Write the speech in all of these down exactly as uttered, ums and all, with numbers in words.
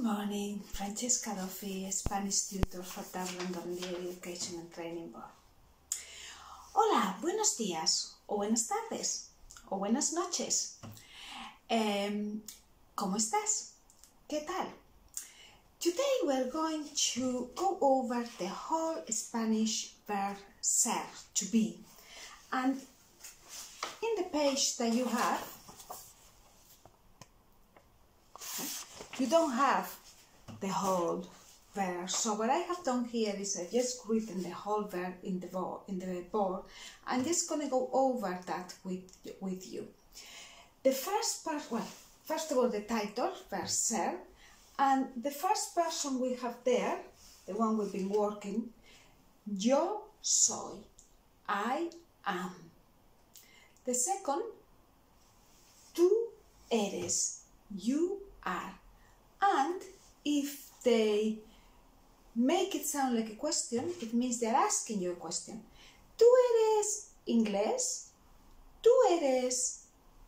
Good morning, Francesca Duffy, Spanish tutor for Dublin Education and Training Board. Hola, buenos días, o buenas tardes, o buenas noches. Um, ¿Cómo estás? ¿Qué tal? Today we're going to go over the whole Spanish verb ser, to be. And in the page that you have, you don't have the whole verb. So what I have done here is I just written the whole verb in the board, in the board. I'm just going to go over that with, with you. The first part, well, first of all, the title, verb ser, and the first person we have there, the one we've been working, yo soy, I am. The second, tú eres, you are. And if they make it sound like a question, it means they're asking you a question. ¿Tú eres inglés? ¿Tú eres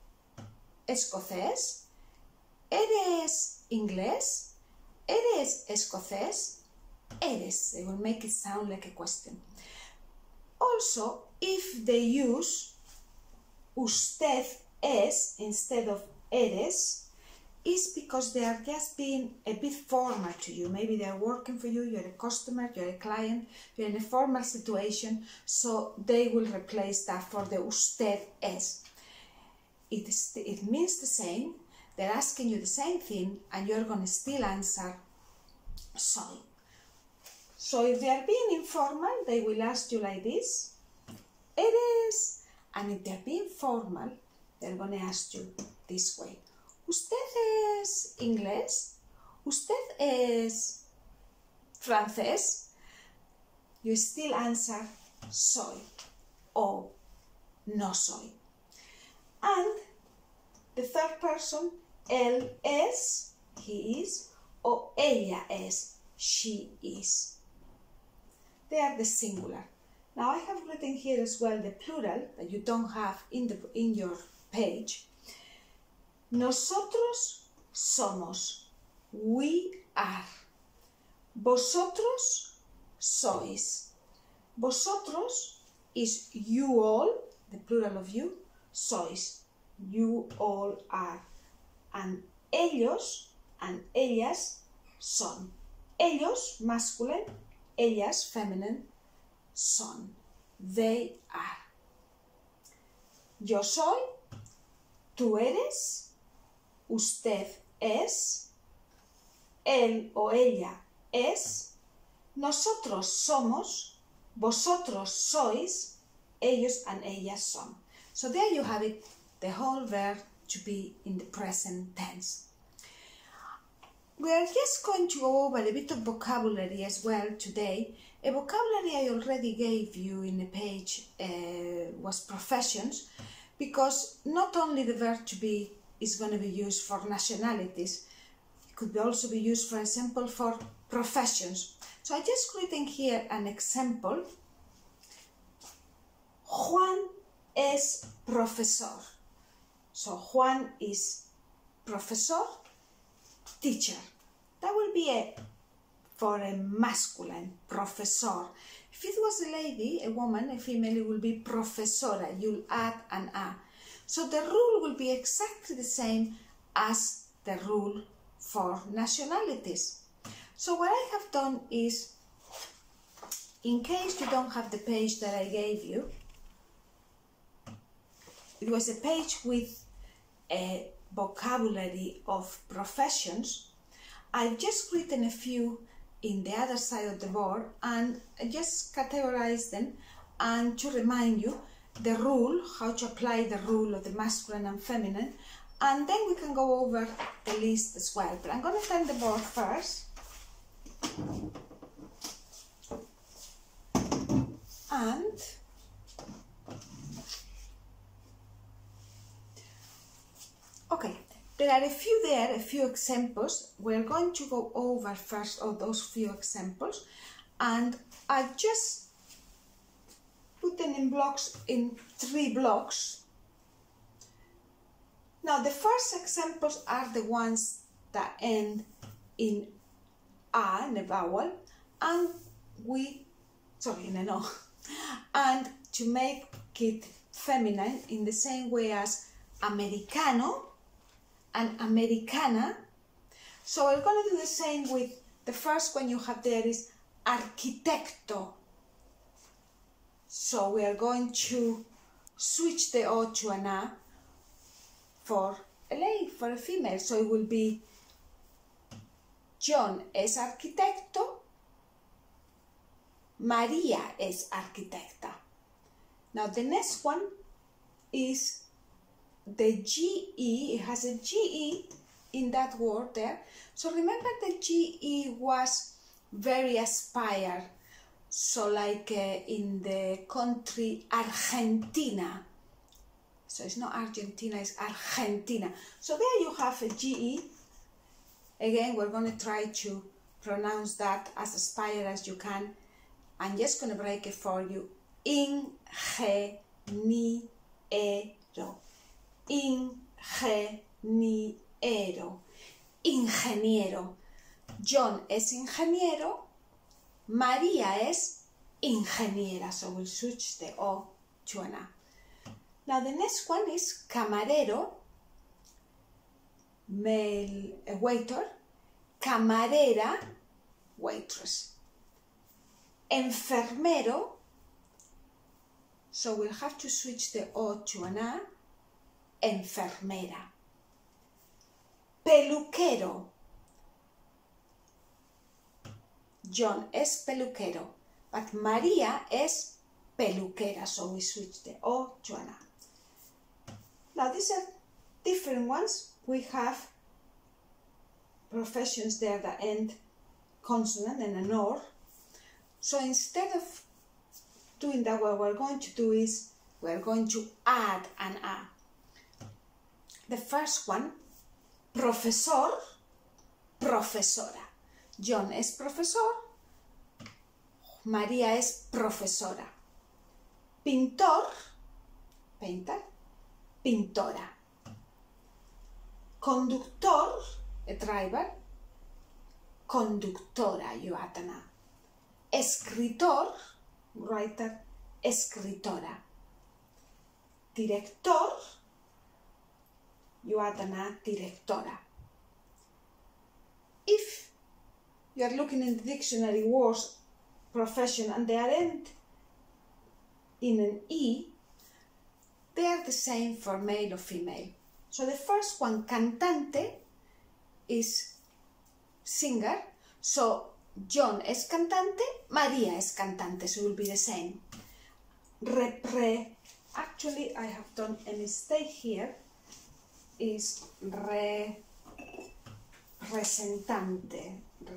escocés? ¿Eres inglés? ¿Eres escocés? Eres. They will make it sound like a question. Also, if they use usted es instead of eres, is because they are just being a bit formal to you. Maybe they are working for you, you're a customer, you're a client, you're in a formal situation, so they will replace that for the usted es. It, is, it means the same, they're asking you the same thing, and you're going to still answer soy. So if they are being informal, they will ask you like this, eres, and if they're being formal, they're going to ask you this way. ¿Usted es inglés? ¿Usted es francés? You still answer soy or no soy. And the third person, él es, he is, or ella es, she is. They are the singular. Now I have written here as well the plural that you don't have in, the, in your page. Nosotros somos, we are. Vosotros sois. Vosotros is you all, the plural of you, sois, you all are. And ellos and ellas son. Ellos, masculine, ellas, feminine, son. They are. Yo soy, tú eres, usted es, él o ella es, nosotros somos, vosotros sois, ellos and ellas son. So there you have it, the whole verb to be in the present tense. We are just going to go over a bit of vocabulary as well today. A vocabulary I already gave you in a page uh, was professions, because not only the verb to be is going to be used for nationalities, it could also be used, for example, for professions. So I just written here an example. Juan es profesor. So Juan is profesor, teacher. That will be a for a masculine, profesor. If it was a lady, a woman, a female, it will be profesora. You'll add an a. So the rule will be exactly the same as the rule for nationalities. So what I have done is, in case you don't have the page that I gave you, it was a page with a vocabulary of professions. I've just written a few in the other side of the board and I just categorized them, and to remind you the rule, how to apply the rule of the masculine and feminine, and then we can go over the list as well. But I'm going to turn the board first. And okay, there are a few there, a few examples. We're going to go over first of those few examples, and I've just put them in blocks, in three blocks. Now the first examples are the ones that end in a, in a vowel, and we, sorry, in a no, and to make it feminine in the same way as americano and americana. So we're going to do the same with the first one you have there is arquitecto. So we are going to switch the O to an A for a lady, for a female. So it will be John es arquitecto, María es arquitecta. Now the next one is the G E, it has a G E in that word there. So remember the G E was very aspire. So like uh, in the country Argentina. So it's not Argentina, it's Argentina. So there you have a G E. Again, we're going to try to pronounce that as aspire as you can. I'm just going to break it for you. Ingeniero. Ingeniero. Ingeniero. John es ingeniero. María es ingeniera. So we'll switch the O to an A. Now the next one is camarero, male uh, waiter, camarera, waitress. Enfermero, so we'll have to switch the O to an A, enfermera. Peluquero, John es peluquero, but María es peluquera, so we switch the O to an A. Now these are different ones. We have professions there that end consonant and an or. So instead of doing that, what we're going to do is we're going to add an A. The first one, profesor, profesora. John es profesor, María es profesora. Pintor, painter, pintora. Conductor, a driver, conductora, you add an A. Escritor, writer, escritora. Director, you add an A, directora. If you are looking in the dictionary words, profession, and they are end in an E, they are the same for male or female. So the first one, cantante, is singer. So John es cantante, María es cantante, so it will be the same. Repre, actually I have done a mistake here, is representante,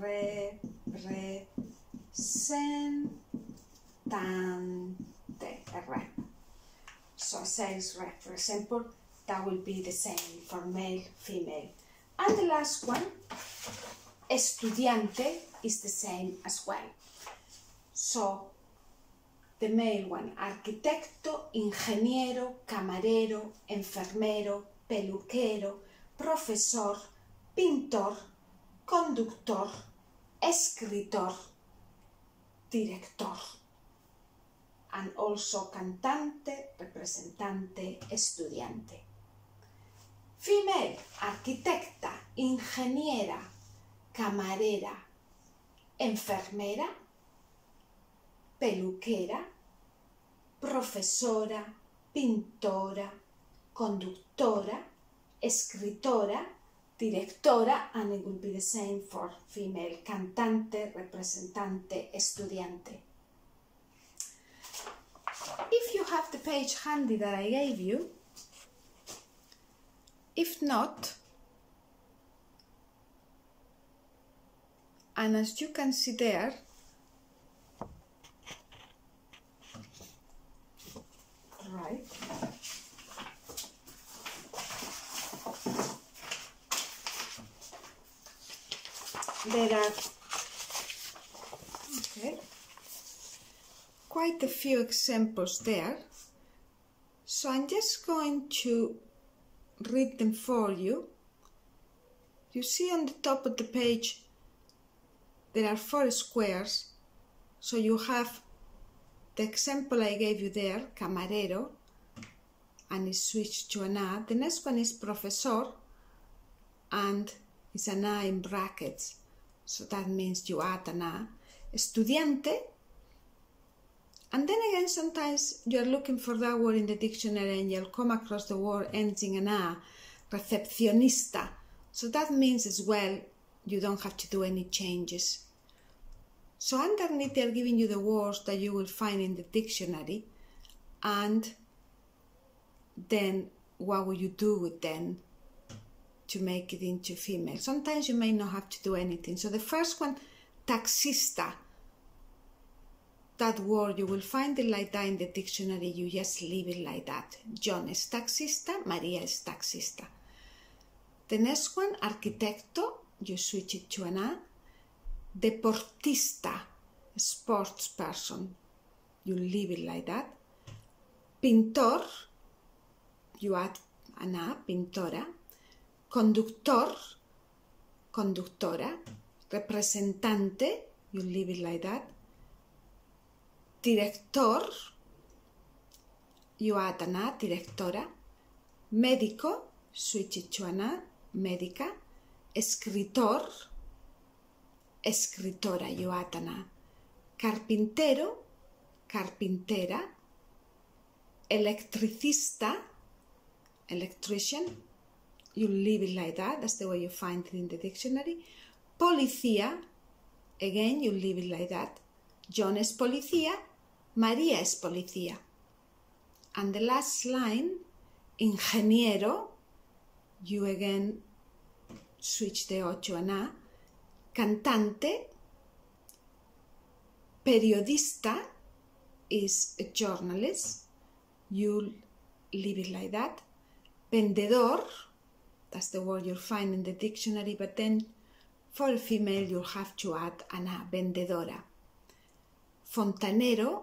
representante, a rep. So says rep, for example, that will be the same for male, female. And the last one, estudiante, is the same as well. So the male one, arquitecto, ingeniero, camarero, enfermero, peluquero, profesor, pintor, conductor, escritor, director. And also cantante, representante, estudiante. Female, arquitecta, ingeniera, camarera, enfermera, peluquera, profesora, pintora, conductora, escritora, directora, and it will be the same for female, cantante, representante, estudiante. If you have the page handy that I gave you, if not, and as you can see there, right, there are okay, quite a few examples there. So I'm just going to read them for you. You see on the top of the page there are four squares, so you have the example I gave you there, camarero, and it's switched to an A. The next one is profesor, and it's an A in brackets, so that means you add an A. Estudiante, and then again sometimes you're looking for that word in the dictionary and you'll come across the word ending in an A, recepcionista, so that means as well you don't have to do any changes. So underneath they're giving you the words that you will find in the dictionary, and then what will you do with them to make it into female. Sometimes you may not have to do anything. So the first one, taxista, that word you will find it like that in the dictionary, you just leave it like that. John is taxista, Maria is taxista. The next one, arquitecto, you switch it to an A. Deportista, sports person, you leave it like that. Pintor, you add an A, pintora. Conductor, conductora. Representante, you leave it like that. Director, you add an A, directora. Médico, switch it to an A, médica. Escritor, escritora, you add an A. Carpintero, carpintera. Electricista, electrician, you leave it like that, that's the way you find it in the dictionary. Policía, again you leave it like that. John es policía, María es policía. And the last line, ingeniero, you again switch the O to an A. Cantante, periodista is a journalist, you leave it like that. Vendedor, that's the word you'll find in the dictionary, but then for a female you'll have to add an A, vendedora. Fontanero,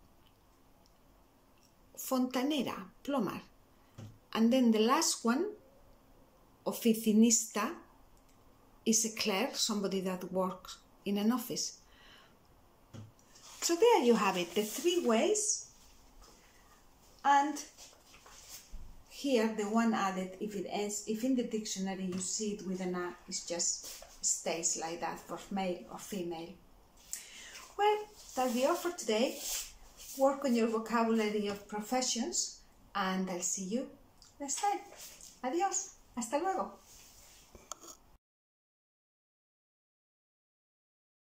fontanera, plumber. And then the last one, oficinista, is a clerk, somebody that works in an office. So there you have it, the three ways. And here the one added, if it ends, if in the dictionary you see it with an A, it just stays like that for male or female. Well, that'll be all for today. Work on your vocabulary of professions, and I'll see you next time. Adiós. Hasta luego.